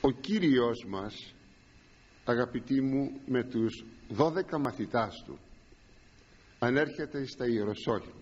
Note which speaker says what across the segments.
Speaker 1: Ο Κύριος μας, αγαπητοί μου, με τους 12 μαθητάς του ανέρχεται στα Ιεροσόλυμα.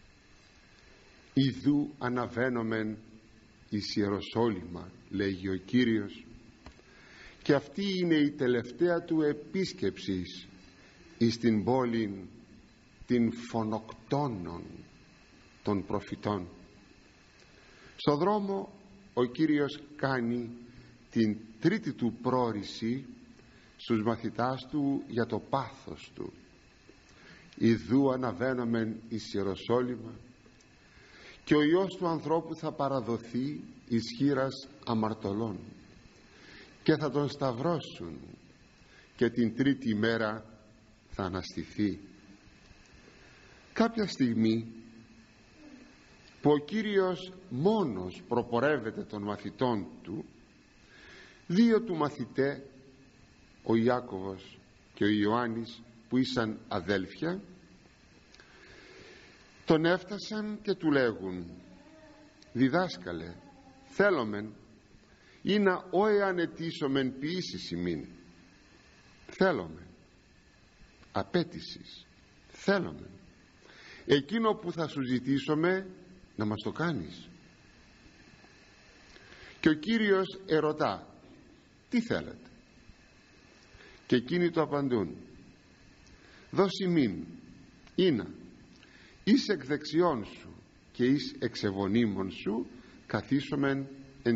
Speaker 1: «Ιδού αναβαίνομεν εις Ιεροσόλυμα», λέγει ο Κύριος, και αυτή είναι η τελευταία του επίσκεψη εις την πόλη την φωνοκτώνων των προφητών. Στο δρόμο ο Κύριος κάνει την τρίτη του πρόρηση στους μαθητάς του για το πάθος του. «Ιδού αναβαίνομεν εις Ιεροσόλυμα, και ο Υιός του ανθρώπου θα παραδοθεί εις χεῖρας αμαρτωλών, και θα τον σταυρώσουν, και την τρίτη ημέρα θα αναστηθεί». Κάποια στιγμή που ο Κύριος μόνος προπορεύεται των μαθητών του, δύο του μαθητέ, ο Ιάκωβος και ο Ιωάννης, που ήσαν αδέλφια, τον έφτασαν και του λέγουν: «Διδάσκαλε, θέλομεν ή να εάν αιτήσομεν ποιήσεις ημίν». Θέλομεν, απέτησης, θέλομεν. Εκείνο που θα σου ζητήσουμε να μας το κάνεις. Και ο Κύριος ερωτά: «Τι θέλετε?» Και εκείνοι του απαντούν: «Δώσ' ημίν ήνα εις εκ δεξιών σου και εις εξ ευωνίμων σου καθίσομεν εν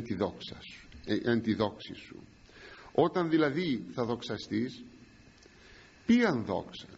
Speaker 1: τη δόξη σου». Όταν δηλαδή θα δοξαστείς, ποιαν δόξα?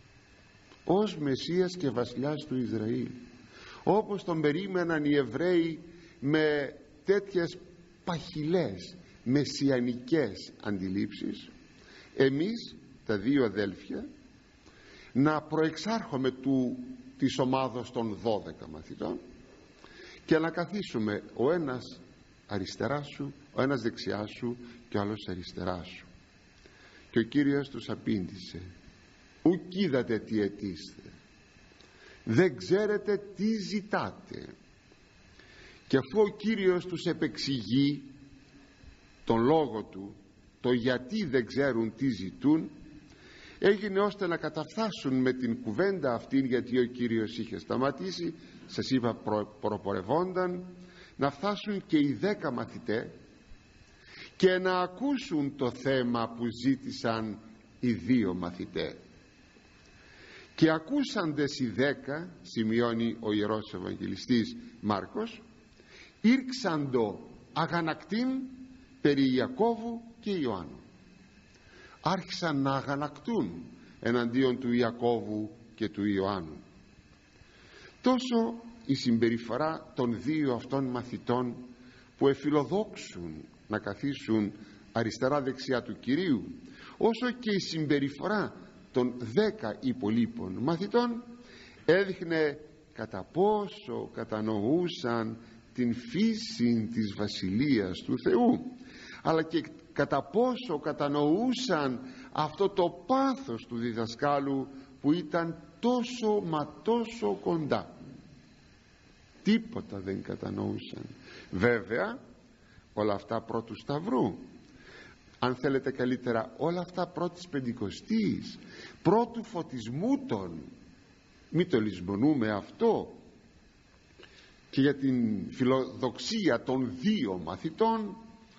Speaker 1: Ως Μεσσίας και Βασιλιάς του Ισραήλ, όπως τον περίμεναν οι Εβραίοι με τέτοιες παχυλές μεσιανικές αντιλήψεις, εμείς τα δύο αδέλφια να προεξάρχουμε της ομάδος των 12 μαθητών και να καθίσουμε ο ένας αριστερά σου, ο ένας δεξιά σου και ο άλλος αριστερά σου. Και ο Κύριος τους απήντησε: «Ουκ είδατε τι αιτήστε, δεν ξέρετε τι ζητάτε». Και αφού ο Κύριος τους επεξηγεί τον λόγο του, το γιατί δεν ξέρουν τι ζητούν, έγινε ώστε να καταφθάσουν με την κουβέντα αυτήν, γιατί ο Κύριος είχε σταματήσει, σας είπα προπορευόνταν, να φτάσουν και οι 10 μαθητές και να ακούσουν το θέμα που ζήτησαν οι 2 μαθητές. Και ακούσαντες οι 10, σημειώνει ο Ιερός Ευαγγελιστής Μάρκος, ήρξαντο αγανακτήν περί Ιακώβου και Ιωάννου. Άρχισαν να αγανακτούν εναντίον του Ιακώβου και του Ιωάννου. Τόσο η συμπεριφορά των 2 αυτών μαθητών που εφιλοδόξουν να καθίσουν αριστερά δεξιά του Κυρίου, όσο και η συμπεριφορά των 10 υπολείπων μαθητών έδειχνε κατά πόσο κατανοούσαν την φύση της Βασιλείας του Θεού, αλλά και κατά πόσο κατανοούσαν αυτό το πάθος του διδασκάλου που ήταν τόσο μα τόσο κοντά. Τίποτα δεν κατανοούσαν. Βέβαια όλα αυτά πρώτου Σταυρού, αν θέλετε καλύτερα όλα αυτά πρώτης Πεντηκοστής, πρώτου φωτισμού των, μην το λησμονούμε αυτό. Και για την φιλοδοξία των 2 μαθητών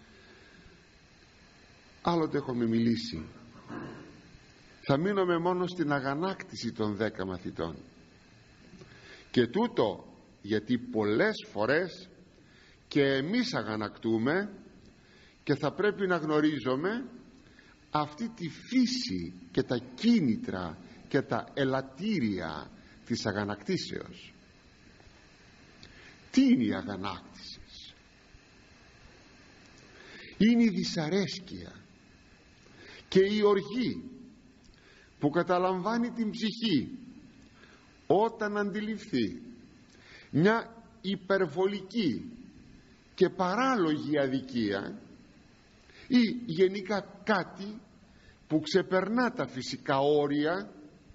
Speaker 1: άλλοτε έχουμε μιλήσει. Θα μείνουμε μόνο στην αγανάκτηση των 10 μαθητών, και τούτο γιατί πολλές φορές και εμείς αγανακτούμε, και θα πρέπει να γνωρίζουμε αυτή τη φύση και τα κίνητρα και τα ελαττήρια της αγανακτήσεως. Τι είναι η αγανάκτηση? Είναι η δυσαρέσκεια και η οργή που καταλαμβάνει την ψυχή όταν αντιληφθεί μια υπερβολική και παράλογη αδικία ή γενικά κάτι που ξεπερνά τα φυσικά όρια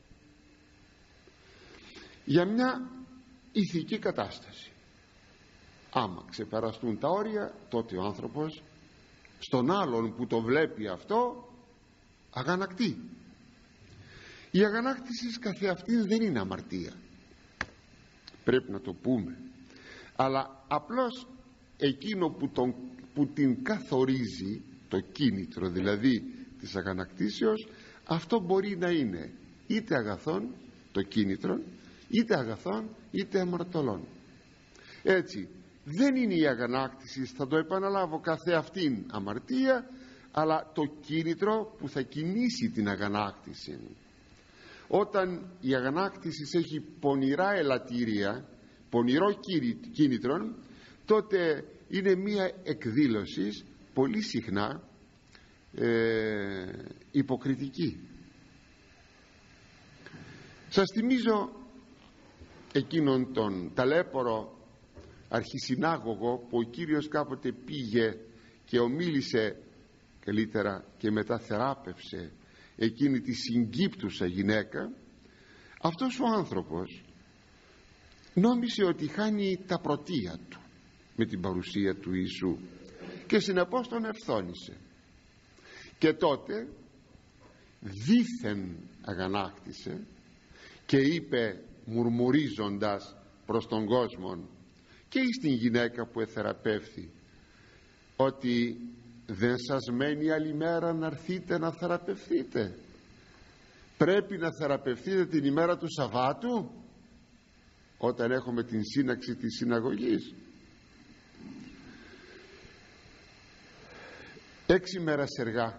Speaker 1: για μια ηθική κατάσταση. Άμα ξεπεραστούν τα όρια, τότε ο άνθρωπος στον άλλον που το βλέπει αυτό, αγανακτεί. Η αγανάκτηση καθεαυτή δεν είναι αμαρτία, πρέπει να το πούμε, αλλά απλώς εκείνο που την καθορίζει, το κίνητρο δηλαδή της αγανακτήσεως, αυτό μπορεί να είναι είτε αγαθόν το κίνητρο, είτε αγαθόν είτε αμαρτωλών. Έτσι δεν είναι η αγανάκτηση, θα το επαναλάβω, καθεαυτήν αμαρτία, αλλά το κίνητρο που θα κινήσει την αγανάκτηση. Όταν η αγανάκτηση έχει πονηρά ελαττήρια, πονηρό κίνητρο, τότε είναι μία εκδήλωση πολύ συχνά υποκριτική. Σας θυμίζω εκείνον τον ταλέπορο αρχισυνάγωγο που ο Κύριος κάποτε πήγε και ομίλησε, καλύτερα και μετά θεράπευσε εκείνη τη συγκύπτουσα γυναίκα. Αυτός ο άνθρωπος νόμισε ότι χάνει τα πρωτεία του με την παρουσία του Ιησού και συνεπώς τον ευθώνησε, και τότε δήθεν αγανάκτησε και είπε μουρμουρίζοντας προς τον κόσμο και στην γυναίκα που εθεραπεύθη, ότι δεν σας μένει άλλη μέρα να έρθείτε να θεραπευθείτε? Πρέπει να θεραπευθείτε την ημέρα του Σαββάτου, όταν έχουμε την σύναξη της συναγωγής? 6 μέρες εργά,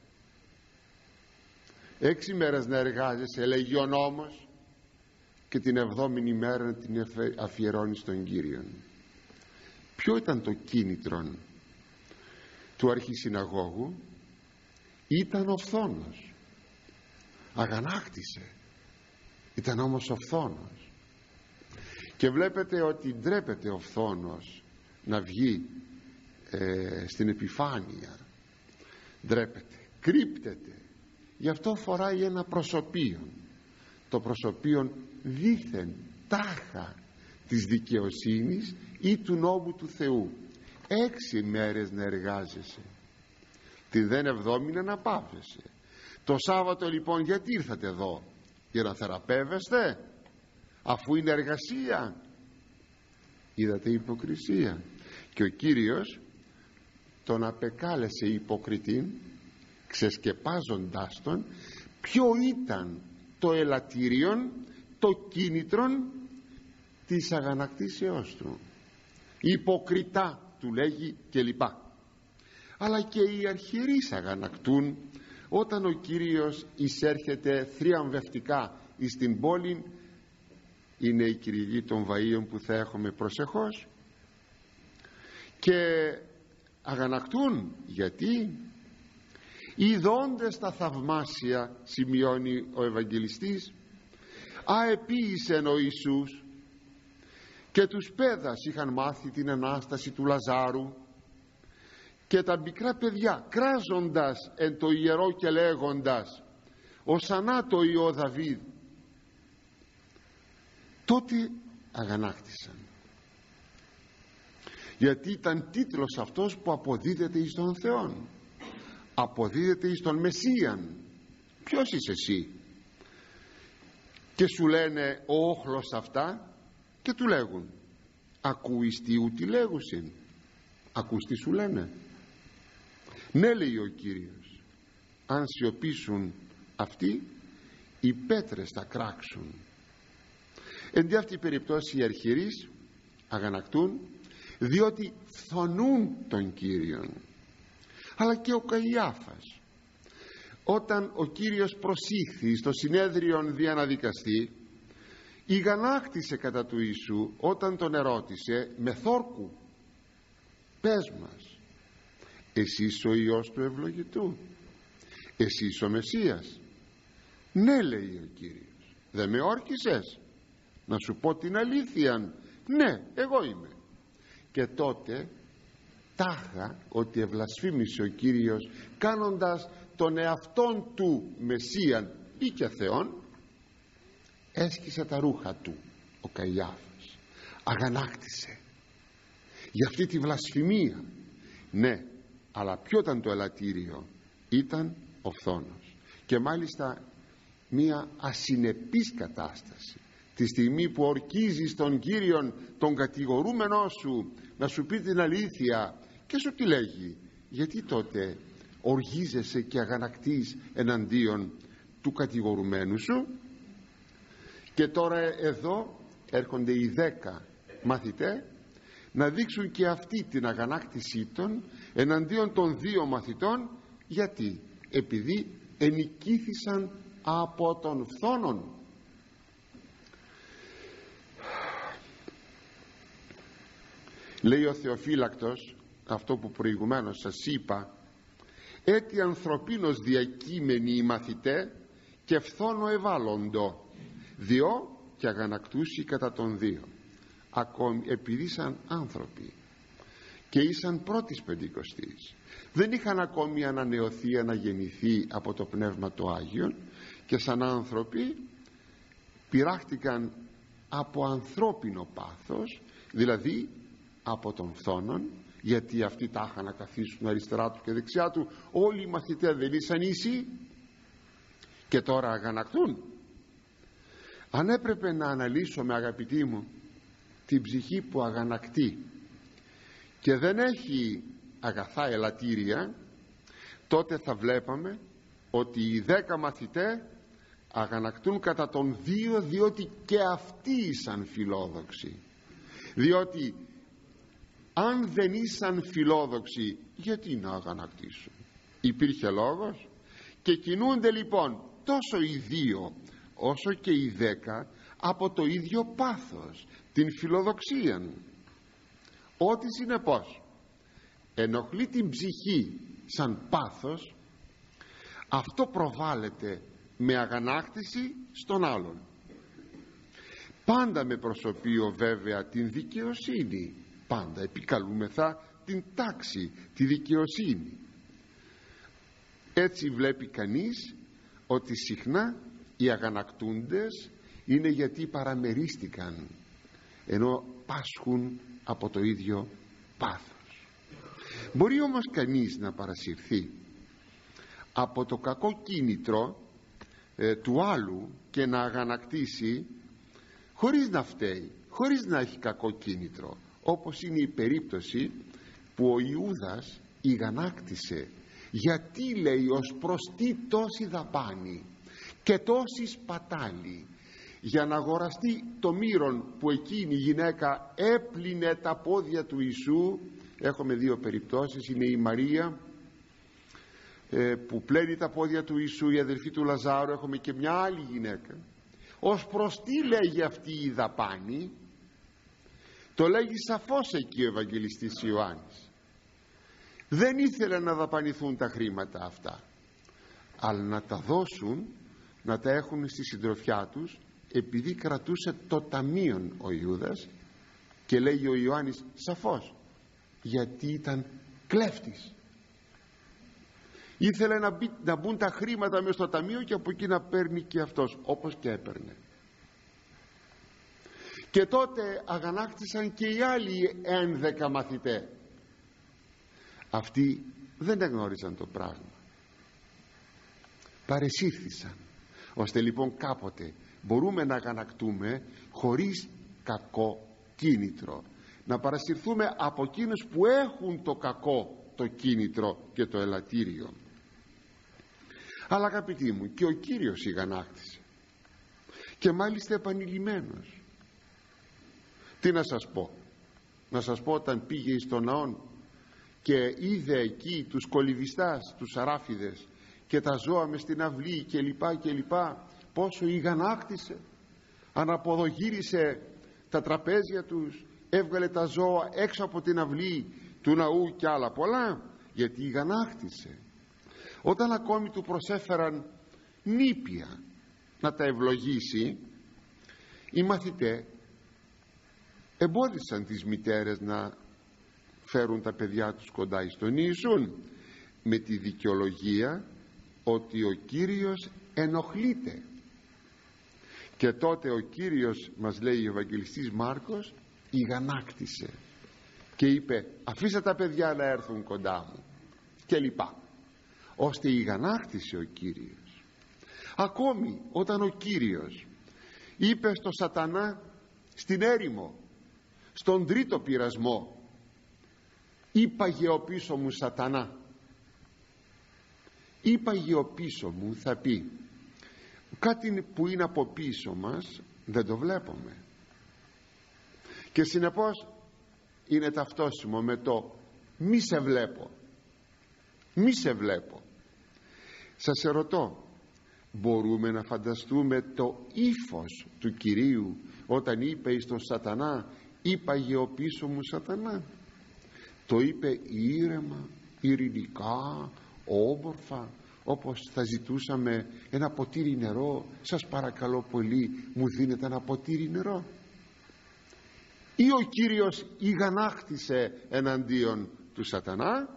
Speaker 1: 6 μέρες να εργάζεσαι, λέγει ο νόμος, και την 7η ημέρα να την αφιερώνει στον Κύριον. Ποιο ήταν το κίνητρο του αρχισυναγώγου? Ήταν ο φθόνος, αγανάκτησε, ήταν όμως ο φθόνος. Και βλέπετε ότι ντρέπεται ο φθόνος να βγει στην επιφάνεια, ντρέπεται, κρύπτεται, γι' αυτό φοράει ένα προσωπείο, το προσωπείο δήθεν τάχα της δικαιοσύνης ή του νόμου του Θεού. 6 μέρες να εργάζεσαι, τη δεν 7η να αναπαύεσαι. Το Σάββατο λοιπόν γιατί ήρθατε εδώ? Για να θεραπεύεστε, αφού είναι εργασία? Είδατε υποκρισία. Και ο Κύριος τον απεκάλεσε υποκριτήν, ξεσκεπάζοντάς τον ποιο ήταν το ελαττήριον, το κίνητρον της αγανακτήσεώς του. Υποκριτά του λέγει κλπ. Αλλά και οι αρχιερείς αγανακτούν όταν ο Κύριος εισέρχεται θριαμβευτικά στην πόλη. Είναι η Κυριλή των Βαΐων που θα έχουμε προσεχώς, και αγανακτούν γιατί ειδώντες τα θαυμάσια, σημειώνει ο Ευαγγελιστής, αεποίησεν ο Ιησούς, και τους παίδας είχαν μάθει την Ανάσταση του Λαζάρου, και τα μικρά παιδιά κράζοντας εν το ιερό και λέγοντας «Ωσανά το Υιό Δαβίδ», τότε αγανάκτησαν, γιατί ήταν τίτλος αυτός που αποδίδεται εις τον Θεόν, αποδίδεται εις τον Μεσσίαν. Ποιος είσαι εσύ? Και σου λένε ο όχλος αυτά, και του λέγουν ακούεις τι ούτι λέγουσιν? Ακούς τι σου λένε? Ναι, λέει ο Κύριος, αν σιωπήσουν αυτοί, οι πέτρες θα κράξουν. Εν τη αυτή περιπτώσει οι αρχιερείς αγανακτούν διότι φθονούν τον Κύριον. Αλλά και ο Καϊάφας, όταν ο Κύριος προσήχθη στο συνέδριον δια να δικαστεί, ηγανάκτησε κατά του Ιησού όταν τον ερώτησε με θόρκου, πες μας, εσύ είσαι ο Υιός του Ευλογητού? Εσύ είσαι ο Μεσσίας? Ναι, λέει ο Κύριος, δεν με όρκισες να σου πω την αλήθεια? Ναι, εγώ είμαι. Και τότε τάχα ότι ευλασφήμισε ο Κύριος, κάνοντας τον εαυτόν του Μεσσίαν ή και Θεόν, έσκησε τα ρούχα του ο Καϊάφας, αγανάκτησε για αυτή τη βλασφημία. Ναι, Αλλά ποιο ήταν το ελαττήριο? Ήταν ο φθόνος, και μάλιστα μία ασυνεπής κατάσταση. Τη στιγμή που ορκίζεις τον Κύριον, τον κατηγορούμενό σου, να σου πει την αλήθεια, και σου τι λέγει? Γιατί τότε οργίζεσαι και αγανακτείς εναντίον του κατηγορουμένου σου? Και τώρα εδώ έρχονται οι 10 μαθητές να δείξουν και αυτοί την αγανάκτησή των εναντίον των 2 μαθητών. Γιατί? Επειδή ενικήθησαν από τον φθόνον. Λέει ο Θεοφύλακτος αυτό που προηγουμένως σας είπα: «Έτι ανθρωπίνος διακείμενοι οι μαθητέ και φθόνο ευάλλοντο, διό και αγανακτούσι κατά των 2». Ακόμη επειδή ήσαν άνθρωποι και ήσαν πρώτης Πεντηκοστής, δεν είχαν ακόμη ανανεωθεί, αναγεννηθεί από το Πνεύμα το Άγιον, και σαν άνθρωποι πειράχτηκαν από ανθρώπινο πάθος, δηλαδή από τον φθόνον, γιατί αυτοί τα είχαν να καθίσουν αριστερά του και δεξιά του. Όλοι οι μαθητές δεν ήσαν ίσοι και τώρα αγανακτούν. Αν έπρεπε να αναλύσουμε, αγαπητοί μου, την ψυχή που αγανακτεί και δεν έχει αγαθά ελαττήρια, τότε θα βλέπαμε ότι οι 10 μαθητές αγανακτούν κατά των 2, διότι και αυτοί ήσαν φιλόδοξοι. Διότι αν δεν ήσαν φιλόδοξοι, γιατί να αγανακτήσουν? Υπήρχε λόγος? Και κινούνται λοιπόν τόσο οι 2 όσο και οι 10 από το ίδιο πάθος, την φιλοδοξία. Ό,τι συνεπώς ενοχλεί την ψυχή σαν πάθος, αυτό προβάλλεται με αγανάκτηση στον άλλον, πάντα με προσωπείο βέβαια την δικαιοσύνη. Πάντα επικαλούμεθα την τάξη, τη δικαιοσύνη. Έτσι βλέπει κανείς ότι συχνά οι αγανακτούντες είναι γιατί παραμερίστηκαν, ενώ πάσχουν από το ίδιο πάθος. Μπορεί όμως κανείς να παρασυρθεί από το κακό κίνητρο του άλλου και να αγανακτήσει χωρίς να φταίει, χωρίς να έχει κακό κίνητρο, όπως είναι η περίπτωση που ο Ιούδας ηγανάκτησε. Γιατί, λέει, ως προς τι τόση δαπάνη και τόση σπατάλη για να αγοραστεί το μύρον που εκείνη η γυναίκα έπλυνε τα πόδια του Ιησού. Έχουμε 2 περιπτώσεις, είναι η Μαρία που πλένει τα πόδια του Ιησού, η αδελφή του Λαζάρου. Έχουμε και μια άλλη γυναίκα. Ως προς τι λέγει αυτή η δαπάνη? Το λέγει σαφώς εκεί ο Ευαγγελιστής Ιωάννης. Δεν ήθελε να δαπανηθούν τα χρήματα αυτά, αλλά να τα δώσουν, να τα έχουν στη συντροφιά τους, επειδή κρατούσε το ταμείον ο Ιούδας. Και λέγει ο Ιωάννης σαφώς, γιατί ήταν κλέφτης. Ήθελε να μπουν τα χρήματα μέσα στο ταμείο και από εκεί να παίρνει και αυτός, όπως και έπαιρνε. Και τότε αγανάκτησαν και οι άλλοι 11 μαθητές. Αυτοί δεν εγνώριζαν το πράγμα, παρεσύρθησαν. Ώστε λοιπόν κάποτε μπορούμε να αγανακτούμε χωρίς κακό κίνητρο, να παρασυρθούμε από εκείνους που έχουν το κακό το κίνητρο και το ελαττήριο. Αλλά αγαπητοί μου, και ο Κύριος ηγανάκτησε, και μάλιστα επανειλημμένος. Τι να σας πω? Να σας πω, όταν πήγε στον ναόν και είδε εκεί τους κολυβιστάς, τους αράφιδες και τα ζώα μες στην αυλή και λοιπά, πόσο ηγανάκτησε. Αναποδογύρισε τα τραπέζια τους, έβγαλε τα ζώα έξω από την αυλή του ναού και άλλα πολλά, γιατί ηγανάκτησε. Όταν ακόμη του προσέφεραν νήπια να τα ευλογήσει, οι μαθητές εμπόδισαν τις μητέρες να φέρουν τα παιδιά τους κοντά εις τον Ιησούν, με τη δικαιολογία ότι ο Κύριος ενοχλείται. Και τότε ο Κύριος, μας λέει ο Ευαγγελιστής Μάρκος, ηγανάκτησε και είπε, αφήστε τα παιδιά να έρθουν κοντά μου. κλπ, ώστε ηγανάκτησε ο Κύριος. Ακόμη όταν ο Κύριος είπε στο Σατανά στην έρημο, στον τρίτο πειρασμό, «Είπαγε ο πίσω μου Σατανά». «Είπαγε ο πίσω μου» θα πει κάτι που είναι από πίσω μας, δεν το βλέπουμε, και συνεπώς είναι ταυτόσιμο με το «μη σε βλέπω», «μη σε βλέπω». Σας ερωτώ, μπορούμε να φανταστούμε το ύφος του Κυρίου όταν είπε στον Σατανά «Είπαγε ο πίσω μου Σατανά»? Το είπε ήρεμα, ειρηνικά, όμορφα, όπως θα ζητούσαμε ένα ποτήρι νερό. «Σας παρακαλώ πολύ, μου δίνετε ένα ποτήρι νερό?» Ή ο Κύριος ηγανάκτησε εναντίον του Σατανά?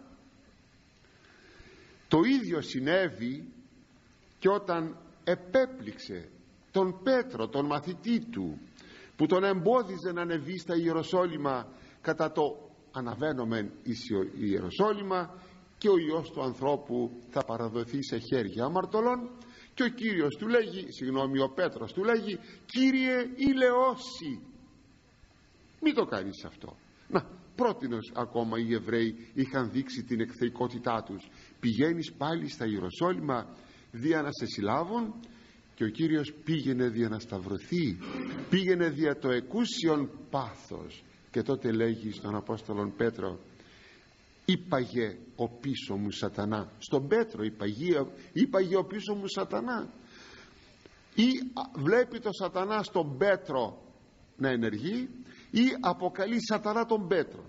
Speaker 1: Το ίδιο συνέβη και όταν επέπληξε τον Πέτρο, τον μαθητή του, που τον εμπόδιζε να ανεβεί στα Ιεροσόλυμα κατά το «αναβαίνομεν εις Ιεροσόλυμα και ο Υιός του ανθρώπου θα παραδοθεί σε χέρια αμαρτωλών», και ο Κύριος του λέγει, ο Πέτρος του λέγει «Κύριε, ηλεώσει, μην το κάνεις αυτό». Να, πρότινος ακόμα οι Εβραίοι είχαν δείξει την εκθεϊκότητά τους. Πηγαίνεις πάλι στα Ιεροσόλυμα δια να σε συλλάβουν, και ο Κύριος πήγαινε δια να σταυρωθεί, πήγαινε δια το εκούσιον πάθος, και τότε λέγει στον Απόστολον Πέτρο «Είπαγε ο πίσω μου Σατανά». Στον Πέτρο είπαγε ο πίσω μου Σατανά. Ή βλέπει το Σατανά στον Πέτρο να ενεργεί, ή αποκαλεί Σατανά τον Πέτρο,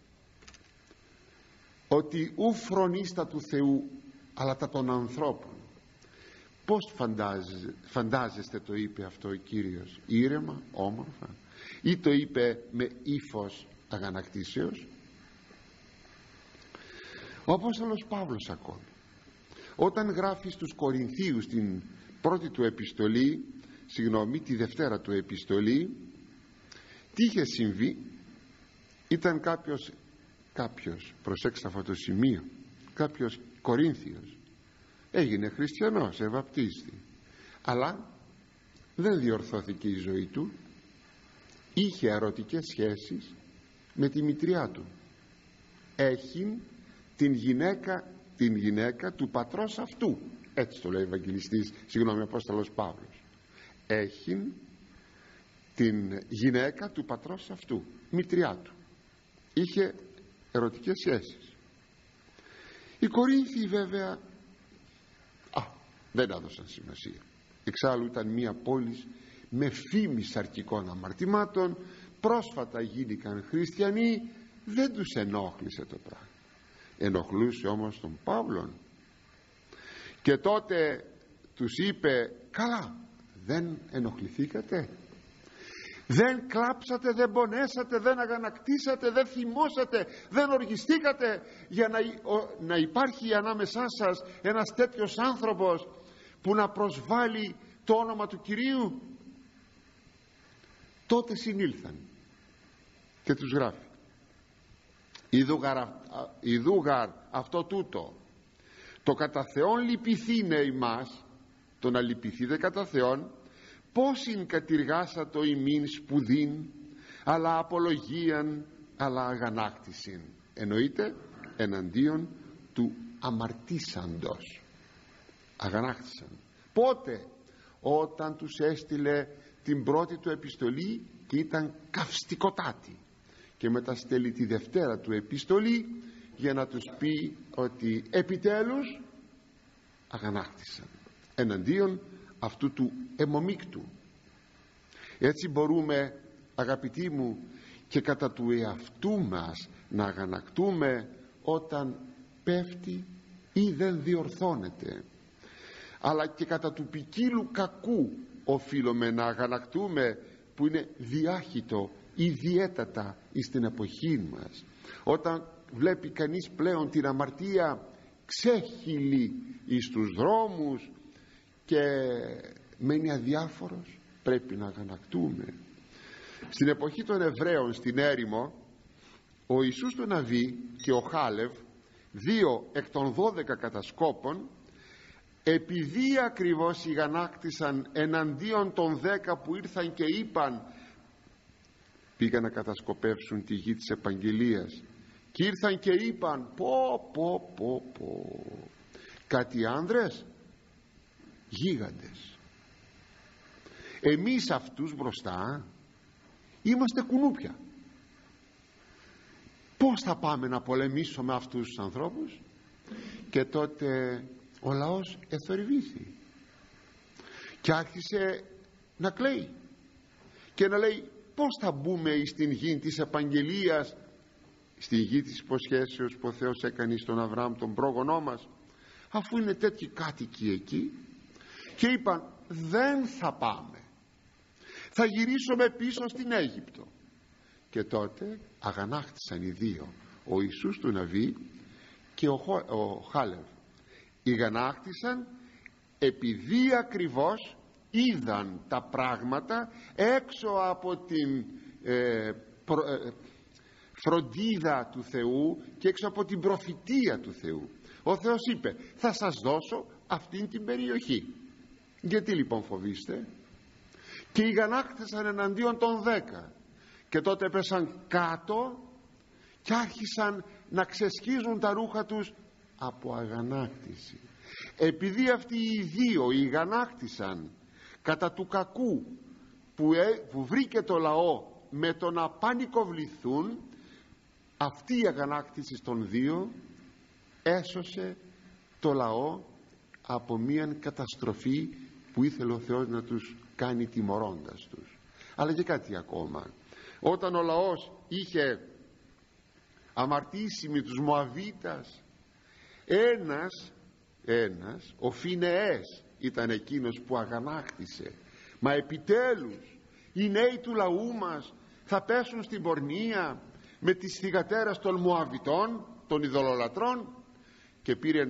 Speaker 1: ότι ου φρονίστα του Θεού αλλά τα των ανθρώπων. Πώς φαντάζεστε το είπε αυτό ο Κύριος? Ήρεμα, όμορφα, ή το είπε με ύφος αγανακτήσεως? Ο Απόστολος Παύλος ακόμη, όταν γράφει στους Κορινθίους την πρώτη του επιστολή, τη δευτέρα του επιστολή, τι είχε συμβεί? Ήταν κάποιος, προσέξτε αυτό το σημείο, κάποιος Κορίνθιος έγινε χριστιανός, ευαπτίστη, αλλά δεν διορθώθηκε η ζωή του, είχε ερωτικές σχέσεις με τη μητριά του. Έχει την γυναίκα του πατρός αυτού, έτσι το λέει ο Ευαγγελιστής, Απόστολος Παύλος. Έχει την γυναίκα του πατρός αυτού, μητριά του, είχε ερωτικές σχέσεις. Οι Κορίνθιοι βέβαια δεν έδωσαν σημασία. Εξάλλου ήταν μια πόλη με φήμη σαρκικών αμαρτημάτων, πρόσφατα γίνηκαν χριστιανοί, δεν τους ενόχλησε το πράγμα. Ενοχλούσε όμως τον Παύλον, και τότε τους είπε «Καλά, δεν ενοχληθήκατε? Δεν κλάψατε, δεν πονέσατε, δεν αγανακτήσατε, δεν θυμώσατε, δεν οργιστήκατε για να υπάρχει ανάμεσά σας ένας τέτοιος άνθρωπος που να προσβάλλει το όνομα του Κυρίου?» Τότε συνήλθαν και τους γράφει «Ιδούγαρ αυτό τούτο, το κατά Θεόν λυπηθήνε ημάς», το να λυπηθείτε κατά Θεόν, «πόσην κατηργάσατο ημίν σπουδήν, αλλά απολογίαν, αλλά αγανάκτησιν». Εννοείται εναντίον του αμαρτήσαντος. Αγανάκτησαν. Πότε? Όταν τους έστειλε την πρώτη του επιστολή και ήταν καυστικοτάτη, και μετά στέλνει τη δευτέρα του επιστολή για να τους πει ότι επιτέλους αγανάκτησαν εναντίον αυτού του αιμομίκτου. Έτσι μπορούμε, αγαπητοί μου, και κατά του εαυτού μας να αγανακτούμε όταν πέφτει ή δεν διορθώνεται, αλλά και κατά του ποικίλου κακού οφείλουμε να αγανακτούμε, που είναι διάχυτο ιδιαίτατα στην εποχή μας, όταν βλέπει κανείς πλέον την αμαρτία ξέχυλη εις τους δρόμους και μένει αδιάφορος. Πρέπει να αγανακτούμε. Στην εποχή των Εβραίων στην έρημο, ο Ιησούς του Ναβί και ο Χάλευ 2 εκ των 12 κατασκόπων, επειδή ακριβώς ηγανάκτησαν εναντίον των 10 που ήρθαν και είπαν, πήγαν να κατασκοπεύσουν τη γη της επαγγελίας και ήρθαν και είπαν, πω κάτι άνδρες, γίγαντες, εμείς αυτούς μπροστά είμαστε κουνούπια, πώς θα πάμε να πολεμήσουμε αυτούς τους ανθρώπους? Και τότε ο λαός εθορυβήθη και άρχισε να κλαίει και να λέει, πώς θα μπούμε στην γη της επαγγελίας, στη γη της υποσχέσεως που ο Θεός έκανε στον Αβραάμ τον πρόγονό μας, αφού είναι τέτοιοι κάτοικοι εκεί? Και είπαν, δεν θα πάμε, θα γυρίσουμε πίσω στην Αίγυπτο. Και τότε αγανάκτησαν οι δύο, ο Ιησούς του Ναβί και ο Χάλευ. Ηγανάκτησαν επειδή ακριβώς είδαν τα πράγματα έξω από την φροντίδα του Θεού και έξω από την προφητεία του Θεού. Ο Θεός είπε, θα σας δώσω αυτήν την περιοχή, γιατί λοιπόν φοβείστε? Και ηγανάκτησαν εναντίον των 10 και τότε πέσαν κάτω και άρχισαν να ξεσκίζουν τα ρούχα τους από αγανάκτηση. Επειδή αυτοί οι δύο ηγανάκτησαν κατά του κακού που βρήκε το λαό με το να πανικοβληθούν, αυτή η αγανάκτηση των δύο έσωσε το λαό από μια καταστροφή που ήθελε ο Θεός να τους κάνει τιμωρώντας τους. Αλλά και κάτι ακόμα, όταν ο λαός είχε αμαρτήσει με τους Μωαβίτας, ένας ο Φινεές ήταν εκείνος που αγανάκτησε, μα επιτέλους οι νέοι του λαού μας θα πέσουν στην πορνεία με τις θυγατέρες των Μωαβιτών, των ειδωλολατρών, και πήρε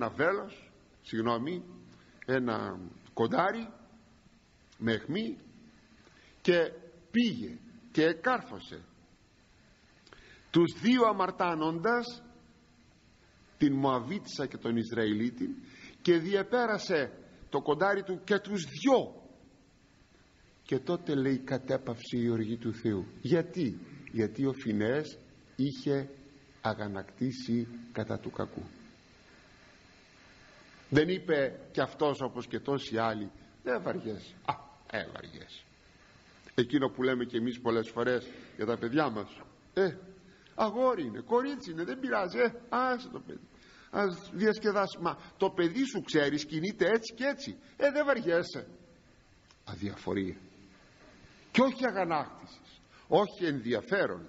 Speaker 1: ένα κοντάρι με αιχμή και πήγε και εκάρφωσε τους δύο αμαρτάνοντας, την Μωαβίτισσα και τον Ισραηλίτη, και διεπέρασε το κοντάρι του και τους δυο. Και τότε λέει κατέπαυσε η οργή του Θεού. Γιατί ο Φινεές είχε αγανακτήσει κατά του κακού. Δεν είπε κι αυτός όπως και τόσοι άλλοι, δεν βαριέσαι? Βαριέσαι. Εκείνο που λέμε κι εμείς πολλές φορές για τα παιδιά μας, αγόρι είναι, κορίτσι είναι, δεν πειράζει, άσε το παιδί, ας διασκεδάσει. Μα το παιδί σου ξέρεις κινείται έτσι και έτσι, δεν βαριέσαι. Αδιαφορία και όχι αγανάκτησης, όχι ενδιαφέρον.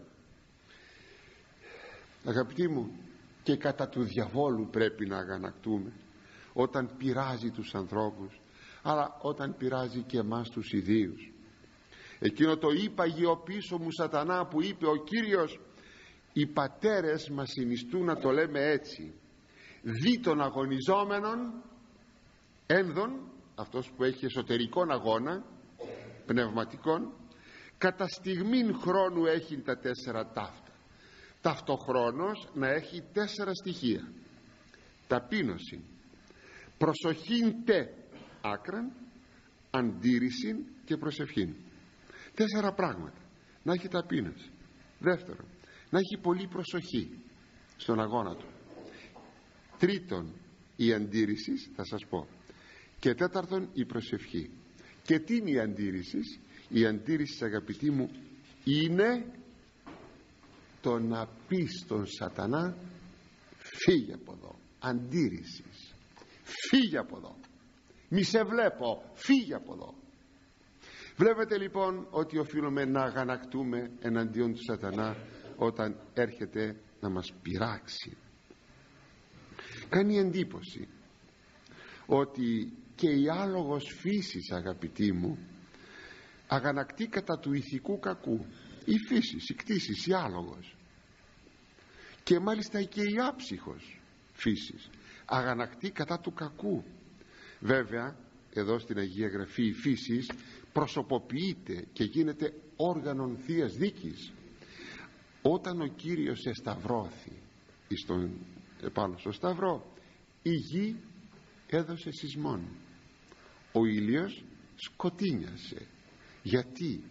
Speaker 1: Αγαπητοί μου, και κατά του διαβόλου πρέπει να αγανακτούμε όταν πειράζει τους ανθρώπους, αλλά όταν πειράζει και εμάς τους ιδίους. Εκείνο το ύπαγε πίσω μου σατανά που είπε ο Κύριος, οι πατέρες μας συνιστούν να το λέμε έτσι, δι των αγωνιζόμενων ένδων, αυτός που έχει εσωτερικόν αγώνα πνευματικών, κατά στιγμήν χρόνου έχει τα 4 ταύτα. Ταυτοχρόνως να έχει 4 στοιχεία: ταπείνωση, προσοχήν τε άκραν, αντίρρησιν και προσευχήν. 4 πράγματα. Να έχει ταπείνωση. Δεύτερον, να έχει πολύ προσοχή στον αγώνα του. Τρίτον, η αντίρρηση, θα σας πω. Και τέταρτον, η προσευχή. Και τι είναι η αντίρρηση? Η αντίρρηση, αγαπητοί μου, είναι το να πει στον σατανά, φύγε από εδώ. Αντίρρηση. Φύγε από εδώ. Μη σε βλέπω, φύγε από εδώ. Βλέπετε λοιπόν ότι οφείλουμε να αγανακτούμε εναντίον του σατανά όταν έρχεται να μας πειράξει. Κάνει εντύπωση ότι και η άλογος φύσης, αγαπητοί μου, αγανακτεί κατά του ηθικού κακού. Η φύσης, η κτήσης, η άλογος, και μάλιστα και η άψυχος φύσης αγανακτεί κατά του κακού. Βέβαια εδώ στην Αγία Γραφή η φύσης προσωποποιείται και γίνεται όργανον Θείας δίκης. Όταν ο Κύριος εσταυρώθη στον επάνω στο σταυρό, η γη έδωσε σεισμόν, ο ήλιος σκοτίνιασε. Γιατί?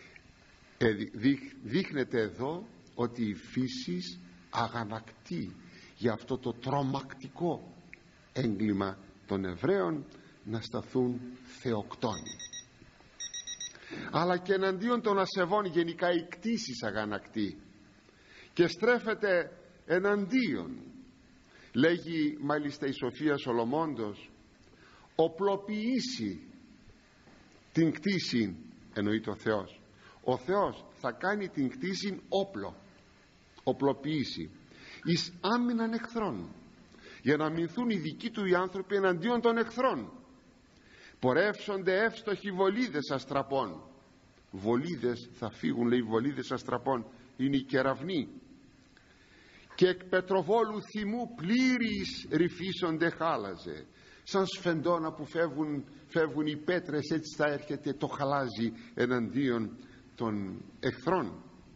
Speaker 1: Δείχνεται εδώ ότι η φύση αγανακτεί για αυτό το τρομακτικό έγκλημα των Εβραίων, να σταθούν θεοκτόνοι. Αλλά και εναντίον των ασεβών γενικά η κτήσης αγανακτεί και στρέφεται εναντίον. Λέγει μάλιστα η Σοφία Σολομώντος, οπλοποιήσει την κτήση, εννοεί το Θεός. Ο Θεός θα κάνει την κτήση όπλο, οπλοποιήσει εις άμυναν εχθρών, για να αμυνθούν οι δικοί του οι άνθρωποι εναντίον των εχθρών. Πορεύσονται εύστοχοι βολίδες αστραπών. Βολίδες θα φύγουν, λέει, βολίδες αστραπών είναι οι κεραυνοί. Και εκ πετροβόλου θυμού πλήρης ρυφίσονται χάλαζε. Σαν σφεντόνα που φεύγουν οι πέτρες, έτσι θα έρχεται το χαλάζι εναντίον των εχθρών.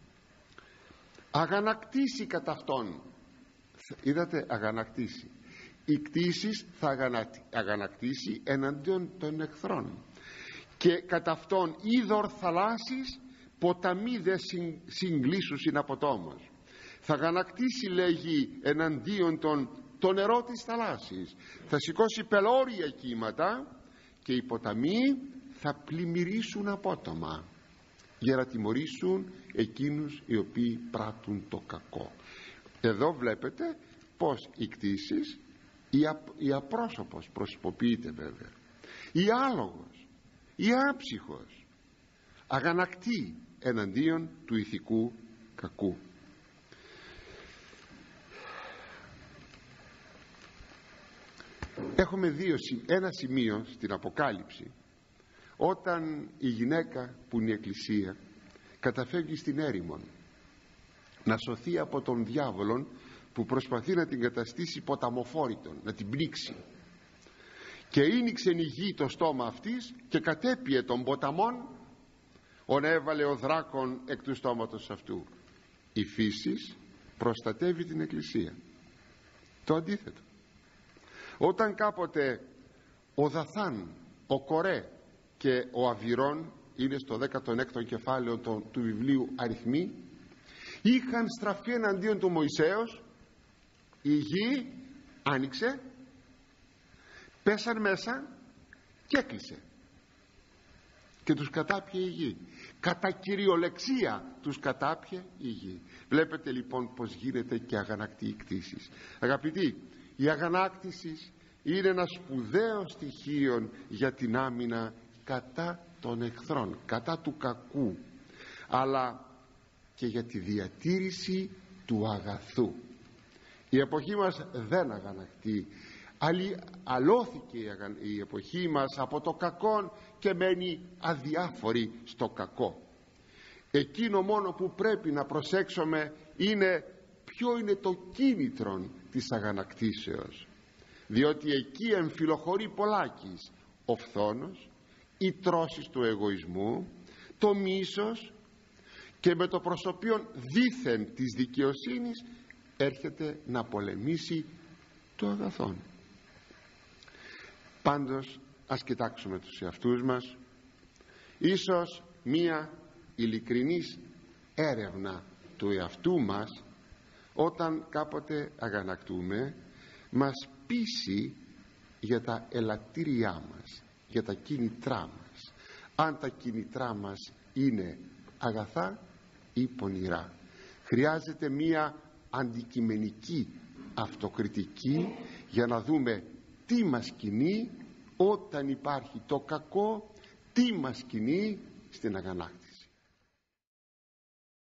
Speaker 1: Αγανακτήσει κατά αυτόν. Είδατε, αγανακτήσει. Η κτήσης θα αγανακτήσει εναντίον των εχθρών. Και κατά αυτόν είδωρ θαλάσσης ποταμί δε συγκλήσουσιν από τόμος. Θα αγανακτήσει, λέγει, εναντίον το νερό της θαλάσσης. Θα σηκώσει πελώρια κύματα και οι ποταμοί θα πλημμυρίσουν απότομα για να τιμωρήσουν εκείνους οι οποίοι πράττουν το κακό. Εδώ βλέπετε πως η κτήσης, η απρόσωπος προσωποποιείται βέβαια, η άλογος, η άψυχος αγανακτεί εναντίον του ηθικού κακού. Έχουμε ένα σημείο στην Αποκάλυψη, όταν η γυναίκα που είναι η Εκκλησία καταφεύγει στην έρημον να σωθεί από τον διάβολον που προσπαθεί να την καταστήσει ποταμοφόρητον, να την πνίξει, και ήνιξε η γη το στόμα αυτής και κατέπιε των ποταμών, έβαλε ο δράκον εκ του στόματος αυτού. Η φύσης προστατεύει την Εκκλησία. Το αντίθετο. Όταν κάποτε ο Δαθάν, ο Κορέ και ο Αβυρών, είναι στο 16ο κεφάλαιο του βιβλίου Αριθμοί, είχαν στραφεί εναντίον του Μωυσέως, η γη άνοιξε, πέσαν μέσα και έκλεισε και τους κατάπιε η γη. Κατά κυριολεξία τους κατάπιε η γη. Βλέπετε λοιπόν πως γίνεται και αγανακτή η κτήσης. Αγαπητοί, η αγανάκτηση είναι ένα σπουδαίο στοιχείο για την άμυνα κατά των εχθρών, κατά του κακού, αλλά και για τη διατήρηση του αγαθού. Η εποχή μας δεν αγανακτεί, αλώθηκε η εποχή μας από το κακό και μένει αδιάφορη στο κακό. Εκείνο μόνο που πρέπει να προσέξουμε είναι ποιο είναι το κίνητρο της αγανακτήσεως, διότι εκεί εμφυλοχωρεί πολλάκις ο φθόνος, οι τρώσεις του εγωισμού, το μίσος, και με το προσωπείο δήθεν της δικαιοσύνης έρχεται να πολεμήσει το αγαθόν. Πάντως ας κοιτάξουμε τους εαυτούς μας. Ίσως μία ειλικρινής έρευνα του εαυτού μας, όταν κάποτε αγανακτούμε, μας πείσει για τα ελαττήριά μας, για τα κίνητρά μας, αν τα κίνητρά μας είναι αγαθά ή πονηρά. Χρειάζεται μία αντικειμενική αυτοκριτική για να δούμε τι μας κινεί όταν υπάρχει το κακό, τι μας κινεί στην αγανάκτηση.